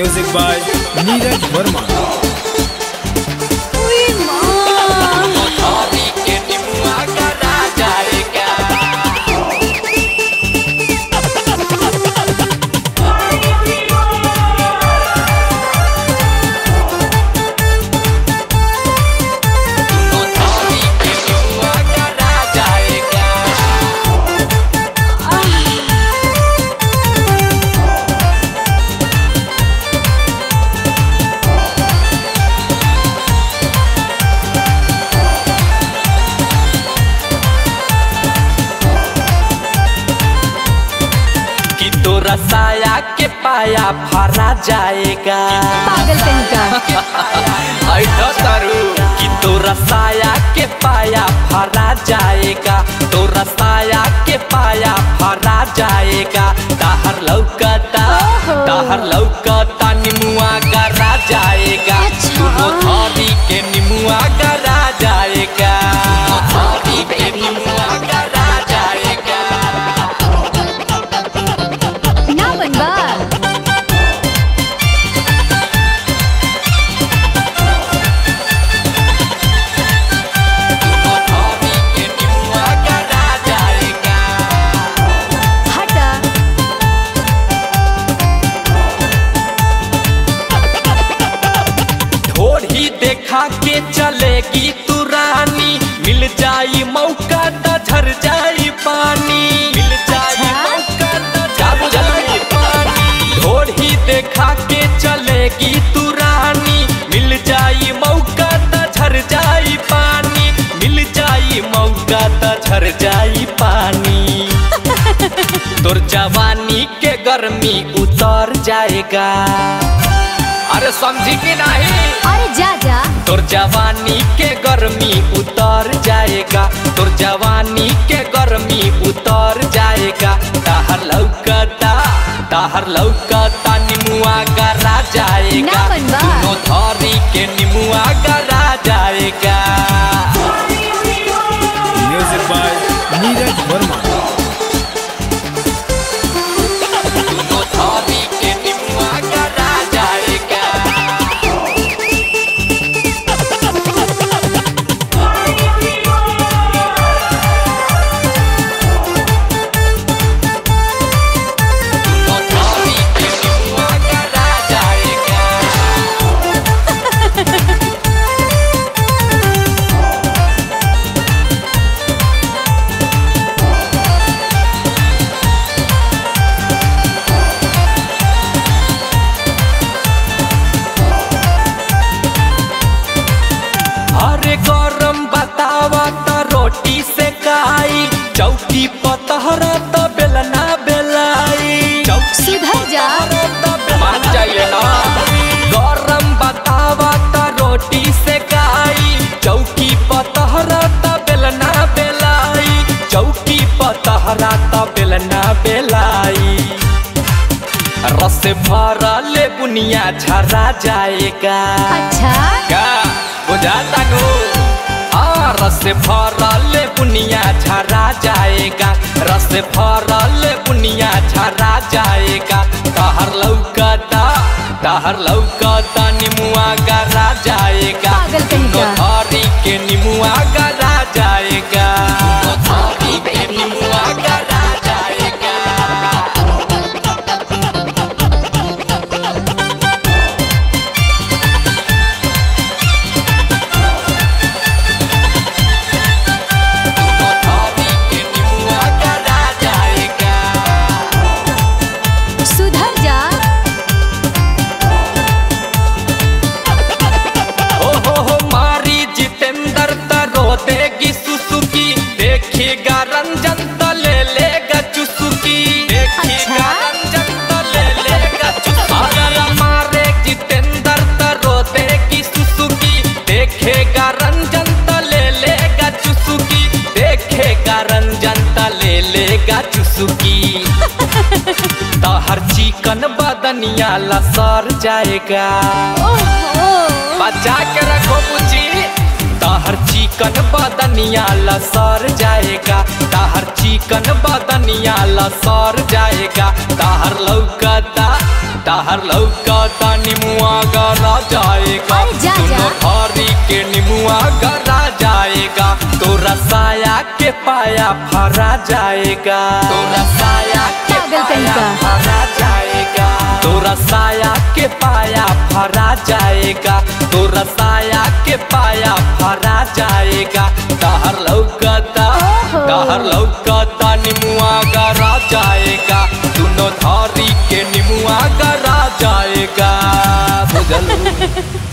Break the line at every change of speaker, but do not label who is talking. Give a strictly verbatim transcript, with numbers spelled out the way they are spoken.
Music by Neeraj Verma.
तोरा साया के पाया भरा जाएगा,
पागल कहीं का
तारू कि तोरा साया के पाया भरा जाएगा, तोरा साया के पाया भरा जाएगा। ताहर लौकता ताहर लौकता निमुआ गरा जाएगा, दोनों थारी के निमुआ गरा जाएगा, थारी के निमुआ गरा जाएगा। देखा के चलेगी तू रानी, मिल जाई मौका त झर जाई पानी, मिल जाई मौका त झर जाई पानी। ढोढ़ी देखा के चलेगी तू रानी, मिल जाई मौका त झर जाई पानी, मिल जाई मौका त झर जाई पानी। तोर जवानी के गर्मी उतर जाएगा, अरे समझी कि नहीं?
अरे जा जा।
तोर जवानी के गर्मी उतर जाएगा, तोर जवानी के गर्मी उतर जाएगा। ताहर लौकता ताहर लौकता निमुआ गरा जाएगा, दोनों थारी के निमुआ गरा जाएगा।
Music by Neeraj Verma. रोटी से काई चौकी पतहरा तो बेलना बेलाई,
सुधर जा
मान जाइए ना। गरम बतावा तो रोटी से काई चौकी पतहरा तो बेलना बेलाई, चौकी पतहरा तो बेलना बेलाई। रस भरा ले बुनिया झरा जाएगा।
अच्छा
क्या बुझाता नो? रस भरल बुनिया झरा जाएगा, रस भरल बुनिया झरा जाएगा। ताहर लौकता ताहर लौकता निमुआ गरा जाएगा, दोनों थारी के निमुआ गरा जाएगा, दोनों थारी के निमुआ गरा जाएगा। देखिएगा रंजन तो ले लेगा चुसुकी, देखिएगा रंजन तो ले लेगा चुसुकी। अगर हमारे जितेंद्र तो रो देगी सुसुकी, देखेगा रंजन तो ले लेगा चुसुकी, देखेगा रंजन तो ले लेगा चुसुकी। तो हर चिकन बदनिया लसर जाएगा, बचा के रखो बुची। ताहर चिकन बदनिया लसर जाएगा, ताहर चिकन बदनिया लसर जाएगा। ताहर लौकता ताहर लौका निमुआ गरा जाएगा
अरे जा जा।
हरी के निमुआ गरा जाएगा तोरा साया के पाया फरा जाएगा तोरा साया के
पागल कहीं
पाया
का।
फरा जाएगा तोरा साया के पाया फरा जाएगा तोरा साया के पाया फरा जाएगा ताहर लौका ताहर लौका निमुआ गरा जाएगा दोनों धारी के निमुआ गरा जाएगा बुझलू।